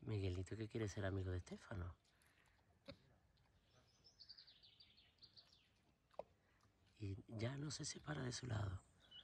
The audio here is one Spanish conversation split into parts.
Miguelito, que quiere ser amigo de Estefano. Y ya no se separa de su lado.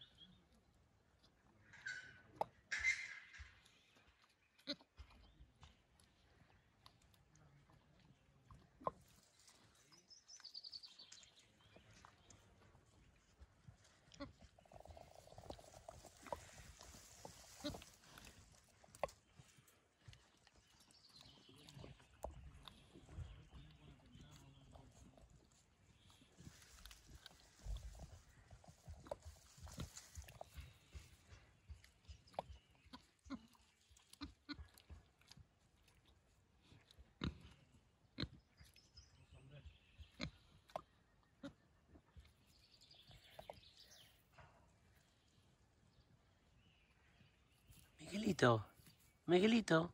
Miguelito, Miguelito.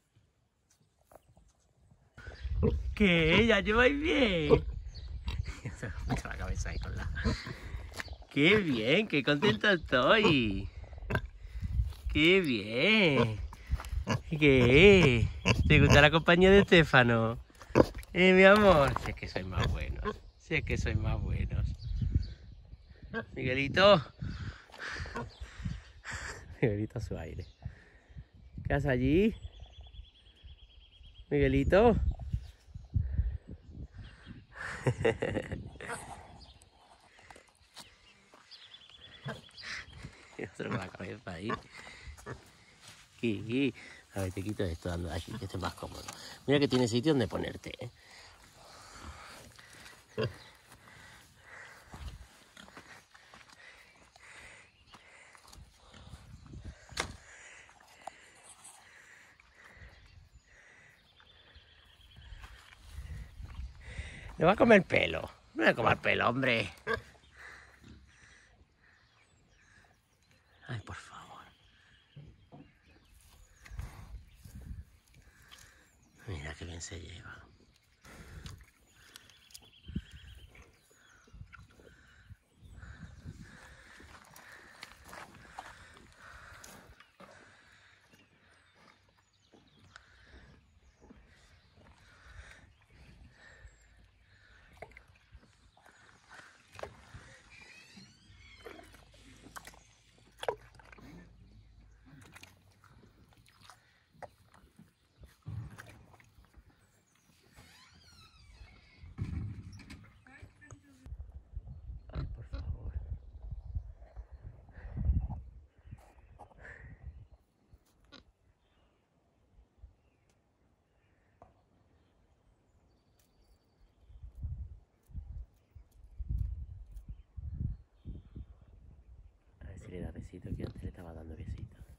¿Qué? ¿Ya lleváis bien? Se me mete la cabeza ahí con la... ¡Qué bien! ¡Qué contento estoy! ¡Qué bien! ¿Qué? ¿Te gusta la compañía de Estefano? Mi amor. Si es que sois más buenos. Si es que sois más buenos. Miguelito. Miguelito a su aire. ¿Qué haces allí? Miguelito. Y otro con la cabeza ahí. Y, a ver, te quito esto dando aquí, que esté más cómodo. Mira que tiene sitio donde ponerte, ¿eh? Me va a comer pelo. No me va a comer pelo, hombre. Ay, por favor. Mira qué bien se lleva. Ay, por favor. A ver si le da besito, que antes le estaba dando besito.